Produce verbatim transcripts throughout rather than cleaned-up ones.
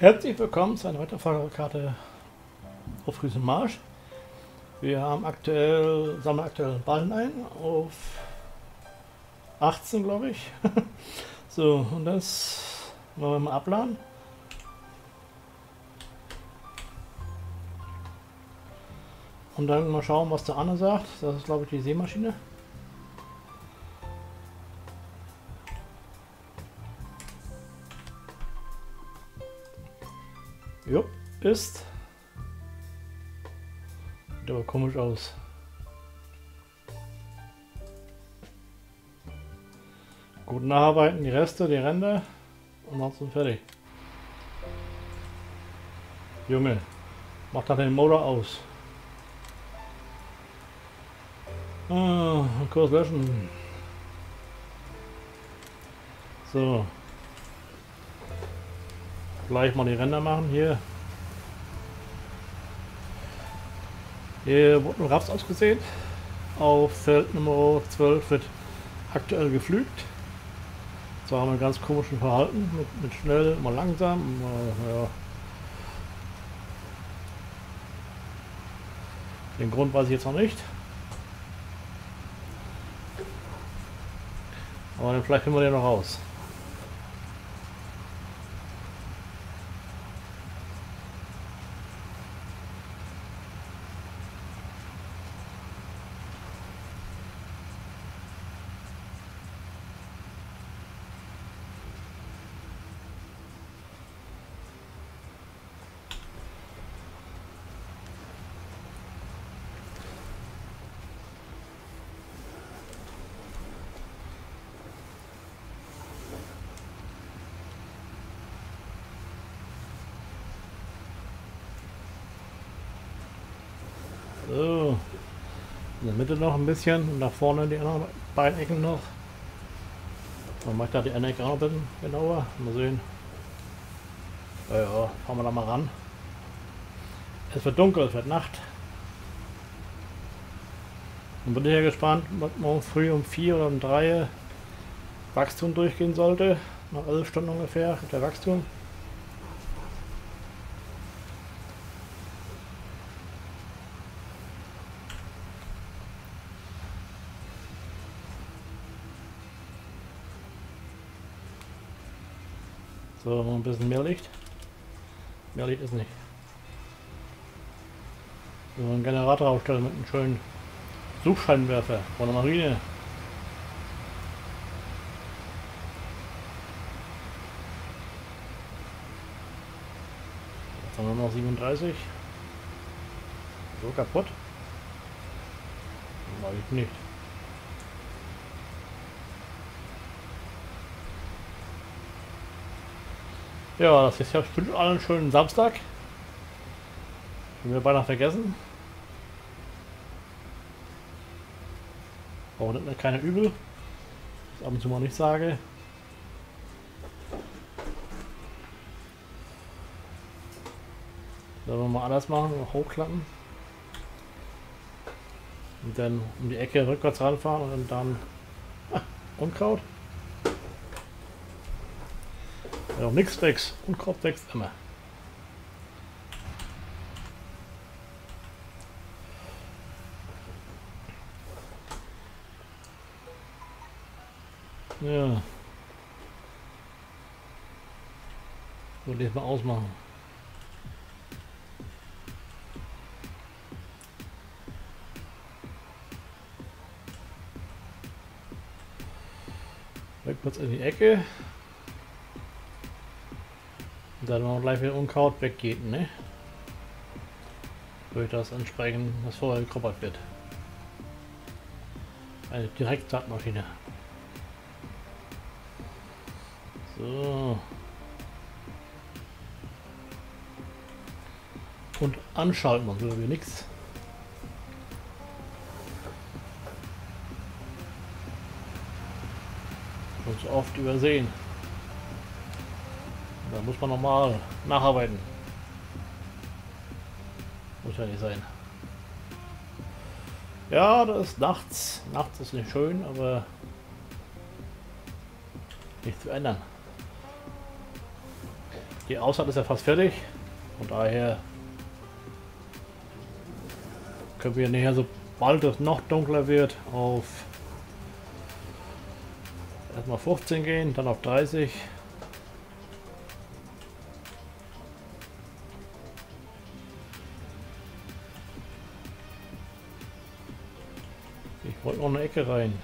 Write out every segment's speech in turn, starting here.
Herzlich willkommen zu einer weiteren Fahrkarte auf Riesenmarsch. Wir haben aktuell, sammeln aktuell Ballen ein auf achtzehn, glaube ich. So, und das wollen wir mal abladen. Und dann mal schauen, was der Anne sagt. Das ist, glaube ich, die Sämaschine. Jo, ist. Sieht aber komisch aus. Gut nacharbeiten, die Reste, die Ränder und dann sind fertig. Junge, mach da den Motor aus. Ah, kurz löschen. So. Gleich mal die Ränder machen hier. Hier wurde ein Raps ausgesehen. Auf Feld Nummer zwölf wird aktuell geflügt. So haben wir einen ganz komischen Verhalten. Mit, mit schnell, mal langsam. Mal, ja. Den Grund weiß ich jetzt noch nicht. Aber dann vielleicht finden wir den noch raus. So, in der Mitte noch ein bisschen und nach vorne die anderen beiden Ecken noch. Dann mache ich da die eine Ecke auch noch ein bisschen genauer. Mal sehen. Ja, ja, fahren wir da mal ran. Es wird dunkel, es wird Nacht. Dann bin ich ja gespannt, was morgen früh um vier oder um drei Wachstum durchgehen sollte. Nach elf Stunden ungefähr der Wachstum. So, noch ein bisschen mehr Licht. Mehr Licht ist nicht. So, einen Generator aufstellen mit einem schönen Suchscheinwerfer von der Marine. Jetzt haben wir noch siebenunddreißig. So kaputt. Weiß ich nicht. Ja, das ist ja bestimmt allen schönen Samstag. Haben wir beinahe vergessen. Auch nicht keine Übel. Das ich ab und zu mal nicht sage. Sollen wir mal anders machen, noch hochklappen. Und dann um die Ecke rückwärts ranfahren und dann ah, Unkraut. Ja, nichts wächst. Unkraut wächst immer. Ja. So, das mal ausmachen. Rückwärts in die Ecke. Und dann noch gleich wieder Unkraut weggeht, ne? Durch das entsprechend, was vorher gekroppert wird. Eine Direktsaatmaschine. So. Und anschalten, sonst will wir nichts. Und so oft übersehen. Da muss man nochmal nacharbeiten. Muss ja nicht sein. Ja, das ist nachts. Nachts ist nicht schön, aber nicht zu ändern. Die Ausfahrt ist ja fast fertig. Von daher können wir nachher, sobald es noch dunkler wird, auf erstmal fünfzehn gehen, dann auf dreißig. Ich wollte noch eine Ecke rein.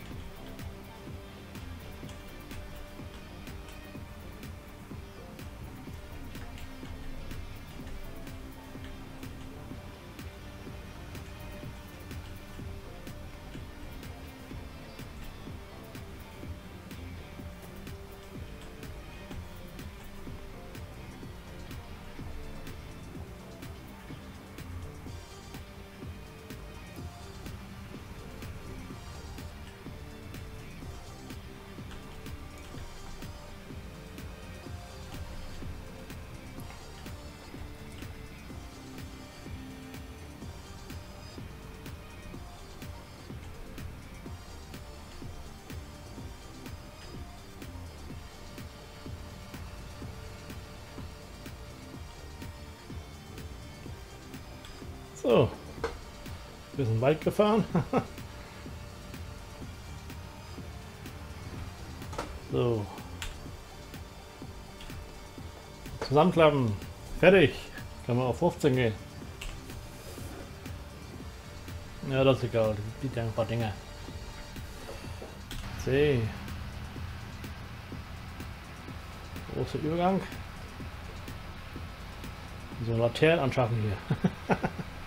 So, wir sind weit gefahren. So, zusammenklappen, fertig, können wir auf fünfzehn gehen. Ja, das ist egal, die ein paar Dinge. C. Großer Übergang. So Laternen anschaffen hier.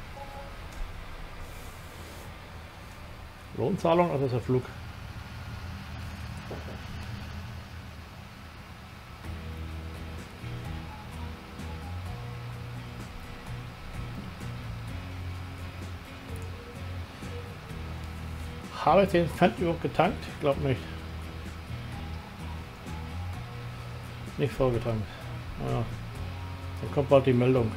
Lohnzahlung, also ist der Flug. Habe ich den Pfand überhaupt getankt? Ich glaube nicht. Nicht vollgetankt. Ja. Dann kommt bald die Meldung.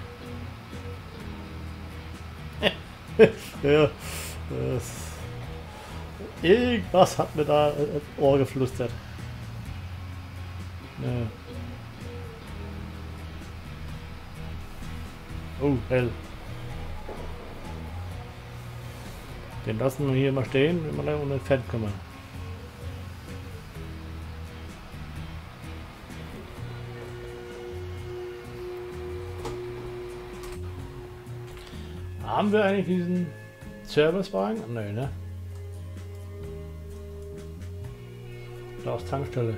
Ja, das irgendwas hat mir da ins Ohr geflüstert. Ja. Oh, hell. Den lassen wir hier mal stehen, wenn wir dann um den Pfand kümmern. Haben wir eigentlich diesen Servicewagen? Nein, ne? Da ist Tankstelle.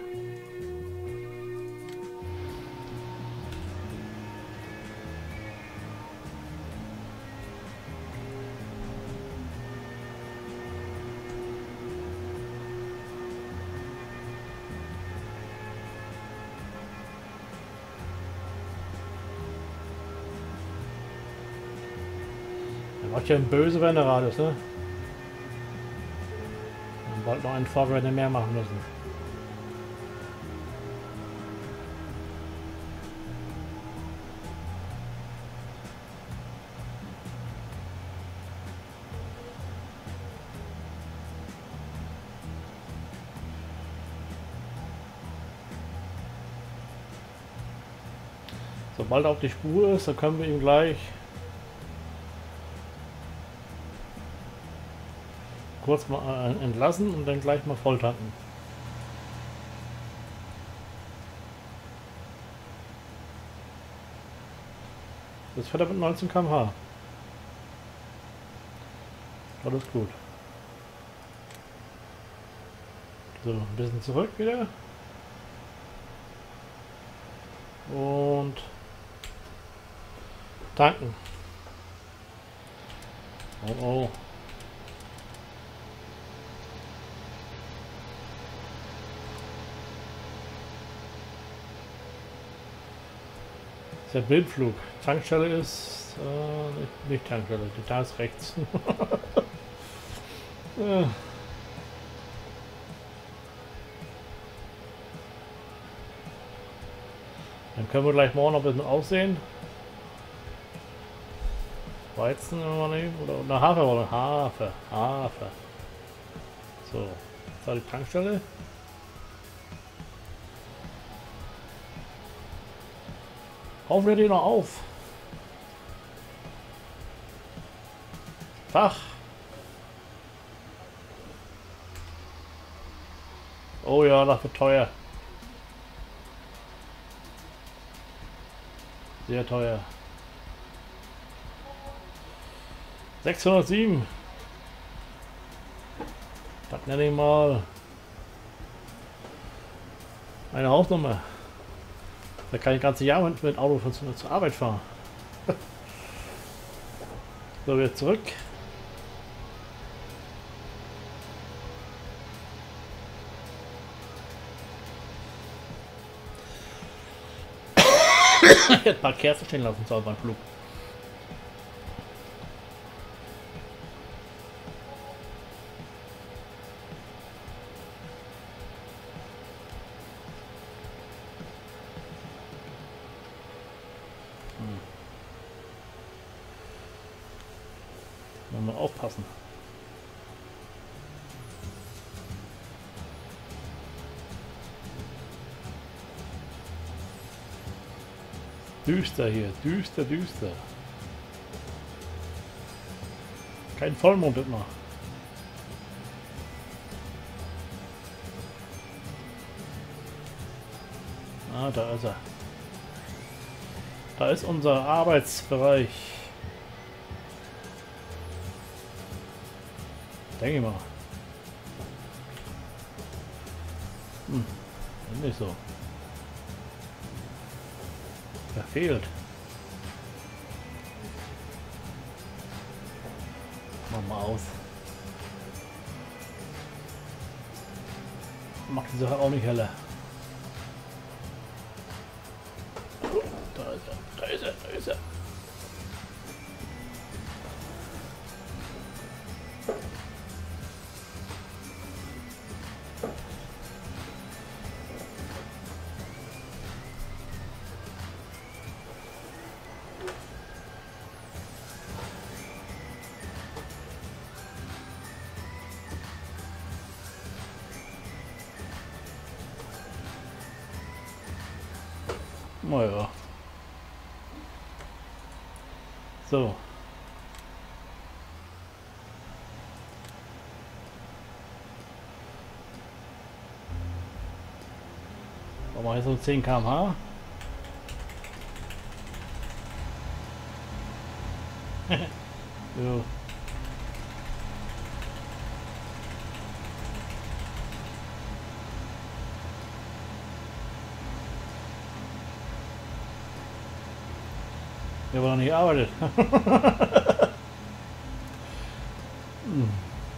Macht ja ein böse, wenn der Rad ist, ne? Dann bald noch einen Fahrräder mehr machen müssen. Sobald er auf die Spur ist, dann können wir ihn gleich kurz mal entlassen und dann gleich mal voll tanken. Das fährt er mit neunzehn Kilometer pro Stunde. Alles gut. So, ein bisschen zurück wieder. Und tanken. Oh oh. Der Bildflug. Tankstelle ist äh, nicht, nicht Tankstelle, da ist rechts. Ja. Dann können wir gleich morgen noch ein bisschen aussehen. Weizen wir nehmen oder eine Hafer oder Hafer. Hafer. So, das war die Tankstelle. Hoffentlich die noch auf. Tag. Oh ja, das wird teuer. Sehr teuer. sechshundertsieben. Das nenne ich mal eine Hausnummer. Da kann ich das ganze Jahr mit dem Auto von zur, zur Arbeit fahren. So, wieder zurück. Ich hätte ein paar Kerzen stehen lassen zu beim Flug. Hm. Muss man aufpassen. Düster hier, düster, düster. Kein Vollmond immer. Ah, da ist er. Da ist unser Arbeitsbereich. Denke ich mal. Hm, nicht so. Verfehlt. Mach mal aus. Macht die Sache auch nicht heller. Da ist er, da ist er, da ist er. Naja. So. Machen wir jetzt so zehn Kilometer pro Stunde. Jo. Der war noch nicht gearbeitet. Hm.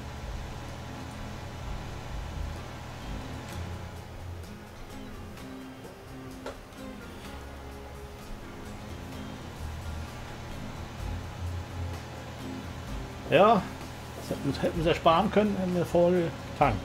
Ja, das hätten wir sparen können, wenn wir voll getankt.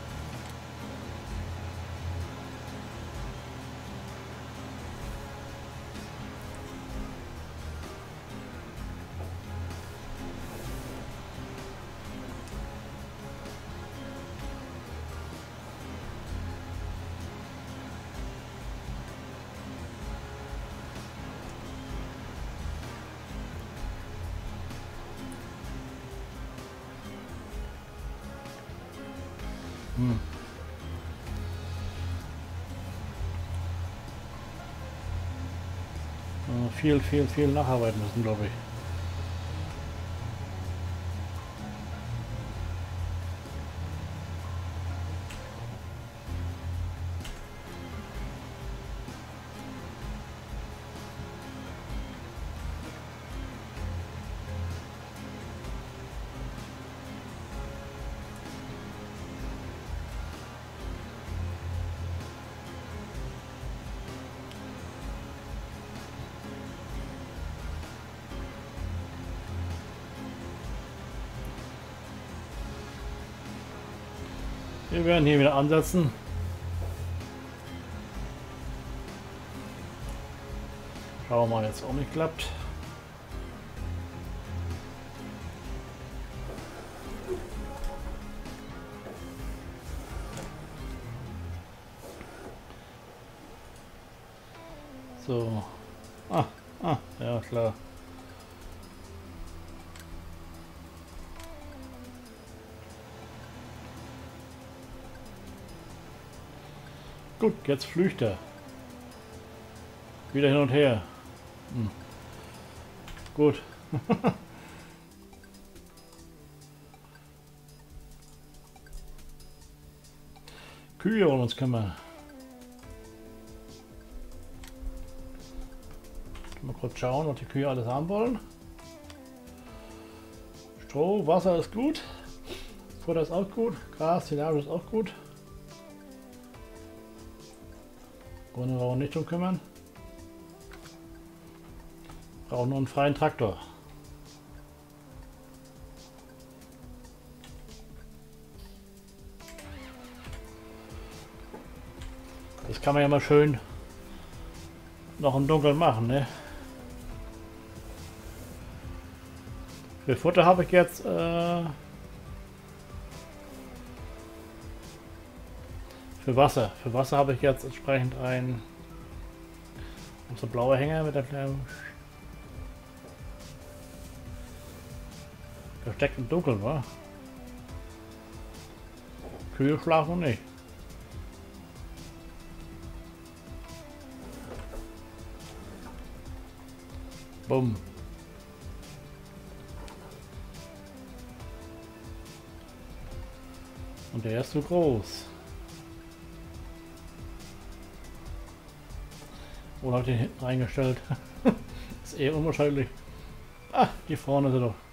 Hm. Ja, viel, viel, viel nacharbeiten müssen, glaube ich. Wir werden hier wieder ansetzen. Schauen wir mal, jetzt auch nicht klappt. So. Ah, ah, ja klar. Gut, jetzt flücht er. Wieder hin und her. Hm. Gut. Kühe wollen uns kümmern. Mal kurz schauen, was die Kühe alles haben wollen. Stroh, Wasser ist gut. Futter ist auch gut. Gras, Silage ist auch gut. Wollen wir auch nicht drum kümmern. Brauchen nur einen freien Traktor. Das kann man ja mal schön noch im Dunkeln machen, ne? Für Futter habe ich jetzt äh, für Wasser. Für Wasser habe ich jetzt entsprechend ein so blaue Hänger mit der kleinen versteckt im Dunkeln, wa? Kühe schlafen nicht. Bumm. Und der ist zu groß. Oder habe ich den hinten reingestellt? Ist eher unwahrscheinlich. Ah, die vorne sind doch.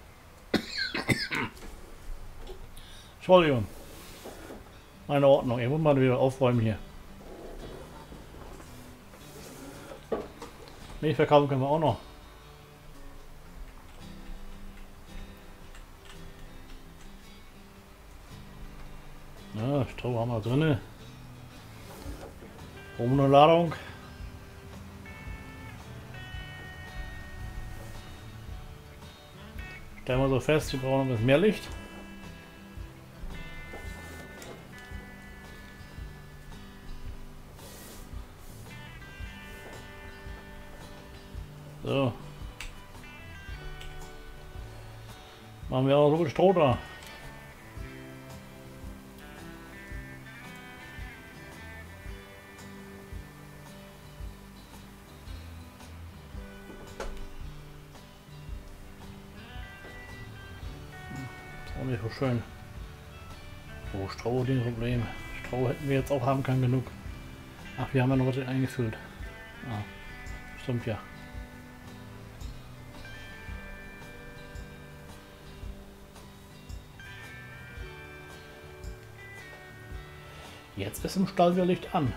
Entschuldigung. Meine Ordnung. Ich muss mal wieder aufräumen hier. Milch verkaufen können wir auch noch. Ja, Stroh haben wir drin. Ohne Ladung. Stellen wir so fest, wir brauchen noch ein bisschen mehr Licht. So. Machen wir auch so viel Stroh da. Auch nicht so schön. Oh, Stroh, den Problem. Stroh hätten wir jetzt auch haben können genug. Ach, wir haben ja noch was eingefüllt. Ah, stimmt ja. Jetzt ist im Stall wieder Licht an.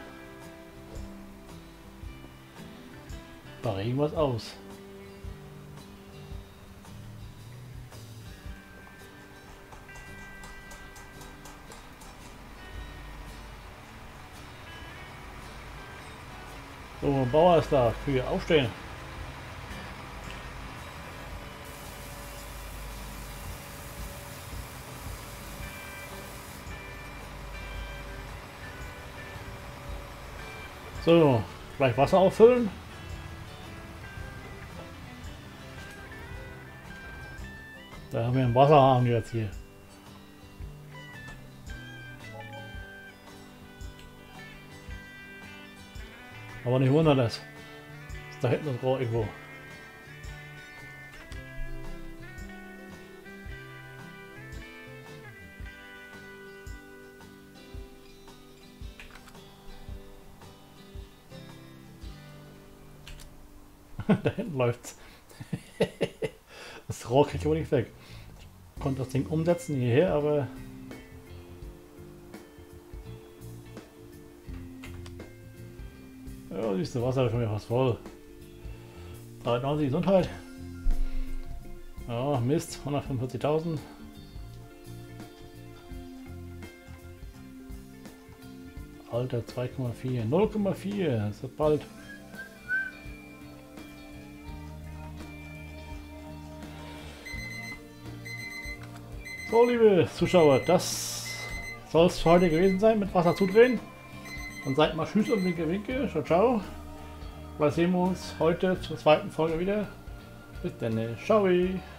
Da regen wir es aus. So, Bauer ist da. Kühe aufstehen. So, gleich Wasser auffüllen. Da haben wir einen Wasserhahn jetzt hier. Aber nicht wundern, das ist da hinten das Rohr irgendwo. Da hinten läuft's. Das Rohr krieg ich aber nicht weg. Ich konnte das Ding umsetzen hierher, aber ja, siehst du, Wasser ist schon wieder fast voll. dreiundneunzig Gesundheit. Ja, Mist, hundertfünfundvierzigtausend. Alter, zwei Komma vier, null Komma vier, das wird bald. So, liebe Zuschauer, das soll es für heute gewesen sein mit Wasser zudrehen. Und seid mal tschüss und winke winke, ciao ciao. Vielleicht sehen wir uns heute zur zweiten Folge wieder. Bis dann. Ciao.